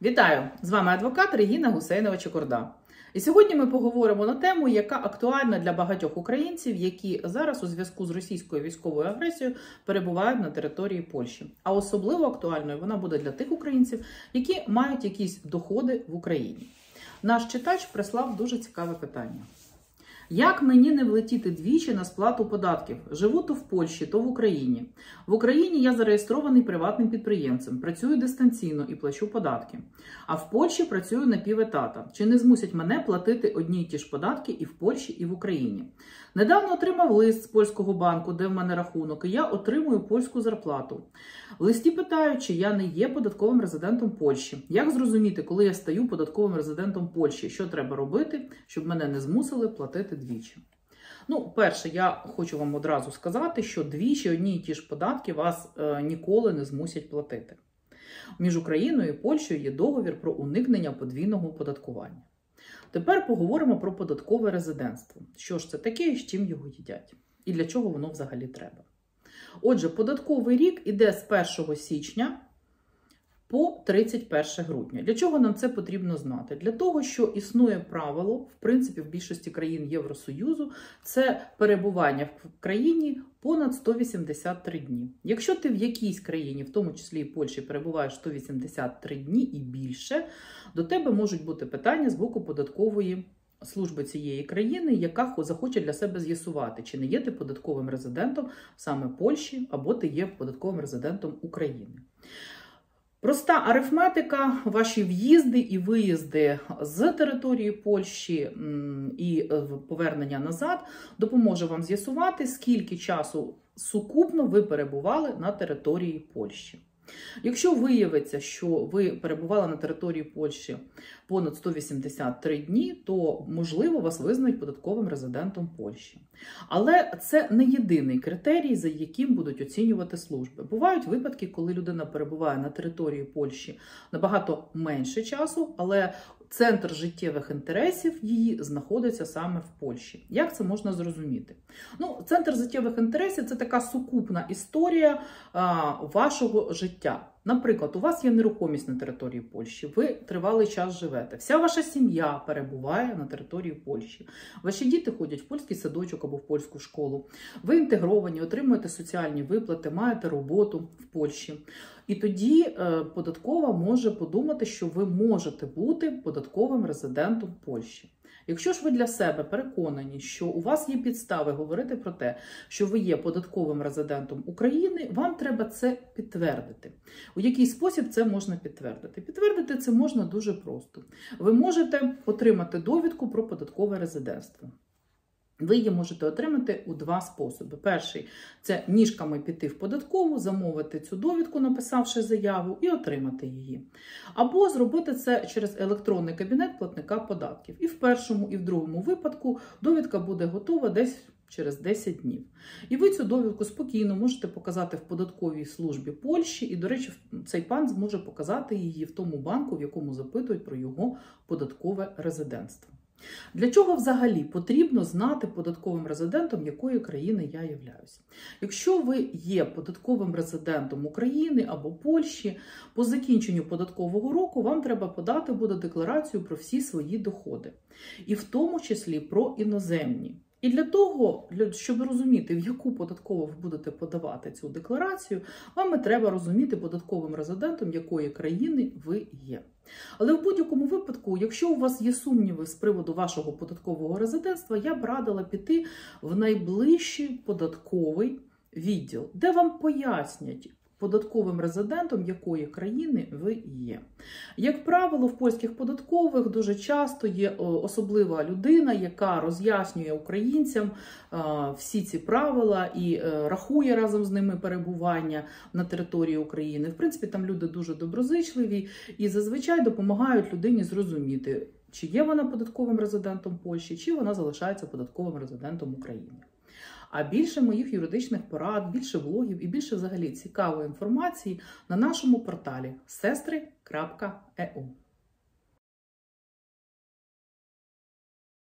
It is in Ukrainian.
Вітаю! З вами адвокат Регіна Гусейнова-Чокорда. І сьогодні ми поговоримо на тему, яка актуальна для багатьох українців, які зараз у зв'язку з російською військовою агресією перебувають на території Польщі. А особливо актуальною вона буде для тих українців, які мають якісь доходи в Україні. Наш читач прислав дуже цікаве питання. Як мені не влетіти двічі на сплату податків? Живу то в Польщі, то в Україні. В Україні я зареєстрований приватним підприємцем, працюю дистанційно і плачу податки. А в Польщі працюю на піветата. Чи не змусять мене платити одні й ті ж податки і в Польщі, і в Україні? Недавно отримав лист з польського банку, де в мене рахунок, і я отримую польську зарплату. В листі питають, чи я не є податковим резидентом Польщі. Як зрозуміти, коли я стаю податковим резидентом Польщі? Що треба робити, щоб мене не змусили платити двічі? Перше, я хочу вам одразу сказати, що двічі одні й ті ж податки вас ніколи не змусять платити. Між Україною і Польщею є договір про уникнення подвійного оподаткування. Тепер поговоримо про податкове резидентство. Що ж це таке і з чим його їдять? І для чого воно взагалі треба? Отже, податковий рік іде з 1 січня по 31 грудня. Для чого нам це потрібно знати? Для того, що існує правило, в принципі, в більшості країн Євросоюзу, це перебування в країні понад 183 дні. Якщо ти в якійсь країні, в тому числі і Польщі, перебуваєш 183 дні і більше, до тебе можуть бути питання з боку податкової служби цієї країни, яка захоче для себе з'ясувати, чи не є ти податковим резидентом саме Польщі, або ти є податковим резидентом України. Проста арифметика, ваші в'їзди і виїзди з території Польщі і повернення назад допоможе вам з'ясувати, скільки часу сукупно ви перебували на території Польщі. Якщо виявиться, що ви перебували на території Польщі понад 183 дні, то, можливо, вас визнають податковим резидентом Польщі. Але це не єдиний критерій, за яким будуть оцінювати служби. Бувають випадки, коли людина перебуває на території Польщі набагато менше часу, але центр життєвих інтересів її знаходиться саме в Польщі. Як це можна зрозуміти? Центр життєвих інтересів – це така сукупна історія вашого життя. Наприклад, у вас є нерухомість на території Польщі, ви тривалий час живете, вся ваша сім'я перебуває на території Польщі, ваші діти ходять в польський садочок або в польську школу, ви інтегровані, отримуєте соціальні виплати, маєте роботу в Польщі. І тоді податкова може подумати, що ви можете бути податковим резидентом Польщі. Якщо ж ви для себе переконані, що у вас є підстави говорити про те, що ви є податковим резидентом України, вам треба це підтвердити. У який спосіб це можна підтвердити? Підтвердити це можна дуже просто. Ви можете отримати довідку про податкове резидентство. Ви її можете отримати у два способи. Перший – це ніжками піти в податкову, замовити цю довідку, написавши заяву, і отримати її. Або зробити це через електронний кабінет платника податків. І в першому, і в другому випадку довідка буде готова десь через 10 днів. І ви цю довідку спокійно можете показати в податковій службі Польщі, і, до речі, цей пан зможе показати її в тому банку, в якому запитують про його податкове резидентство. Для чого взагалі потрібно знати податковим резидентом, якої країни я являюсь? Якщо ви є податковим резидентом України або Польщі, по закінченню податкового року вам треба подати буде декларацію про всі свої доходи. І в тому числі про іноземні. І для того, щоб розуміти, в яку податкову ви будете подавати цю декларацію, вам треба розуміти податковим резидентом, якої країни ви є. Але в будь-якому випадку, якщо у вас є сумніви з приводу вашого податкового резидентства, я б радила піти в найближчий податковий відділ, де вам пояснять, податковим резидентом якої країни ви є. Як правило, в польських податкових дуже часто є особлива людина, яка роз'яснює українцям всі ці правила і рахує разом з ними перебування на території України. В принципі, там люди дуже доброзичливі і зазвичай допомагають людині зрозуміти, чи є вона податковим резидентом Польщі, чи вона залишається податковим резидентом України. А більше моїх юридичних порад, більше блогів і більше взагалі цікавої інформації на нашому порталі sestry.eu.